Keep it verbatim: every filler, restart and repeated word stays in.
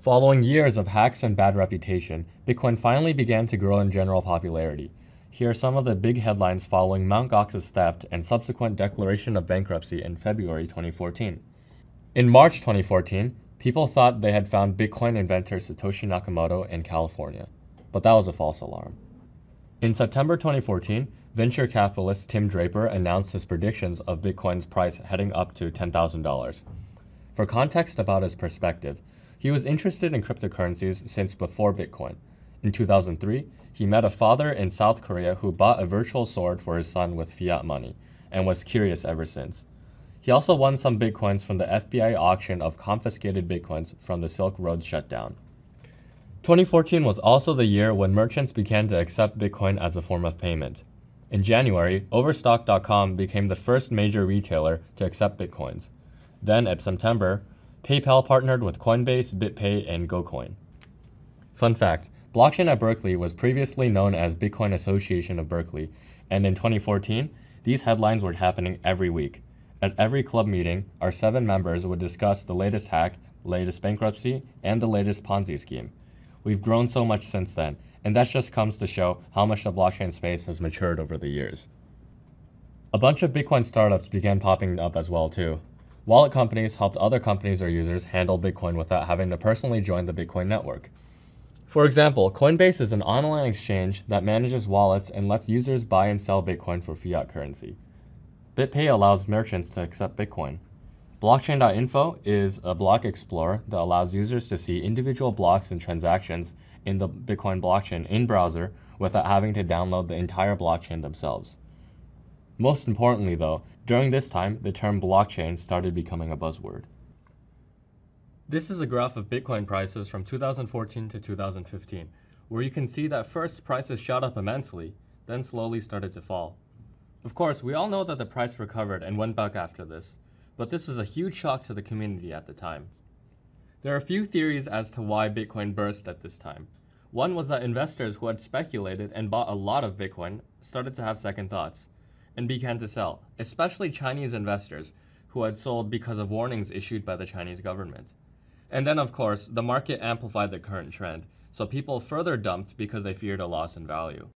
Following years of hacks and bad reputation, Bitcoin finally began to grow in general popularity. Here are some of the big headlines following Mt. Gox's theft and subsequent declaration of bankruptcy in February twenty fourteen. In March twenty fourteen, people thought they had found Bitcoin inventor Satoshi Nakamoto in California, but that was a false alarm. In September twenty fourteen, venture capitalist Tim Draper announced his predictions of Bitcoin's price heading up to ten thousand dollars. For context about his perspective, he was interested in cryptocurrencies since before Bitcoin. In two thousand three, he met a father in South Korea who bought a virtual sword for his son with fiat money, and was curious ever since. He also won some Bitcoins from the F B I auction of confiscated Bitcoins from the Silk Road shutdown. twenty fourteen was also the year when merchants began to accept Bitcoin as a form of payment. In January, Overstock dot com became the first major retailer to accept Bitcoins. Then, in September, PayPal partnered with Coinbase, BitPay, and GoCoin. Fun fact, blockchain at Berkeley was previously known as Bitcoin Association of Berkeley, and in twenty fourteen, these headlines were happening every week. At every club meeting, our seven members would discuss the latest hack, latest bankruptcy, and the latest Ponzi scheme. We've grown so much since then, and that just comes to show how much the blockchain space has matured over the years. A bunch of Bitcoin startups began popping up as well too. Wallet companies helped other companies or users handle Bitcoin without having to personally join the Bitcoin network. For example, Coinbase is an online exchange that manages wallets and lets users buy and sell Bitcoin for fiat currency. BitPay allows merchants to accept Bitcoin. Blockchain dot info is a block explorer that allows users to see individual blocks and transactions in the Bitcoin blockchain in browser without having to download the entire blockchain themselves. Most importantly though, during this time, the term blockchain started becoming a buzzword. This is a graph of Bitcoin prices from two thousand fourteen to two thousand fifteen, where you can see that first prices shot up immensely, then slowly started to fall. Of course, we all know that the price recovered and went back after this, but this was a huge shock to the community at the time. There are a few theories as to why Bitcoin burst at this time. One was that investors who had speculated and bought a lot of Bitcoin started to have second thoughts and began to sell, especially Chinese investors who had sold because of warnings issued by the Chinese government. And then, of course, the market amplified the current trend, so people further dumped because they feared a loss in value.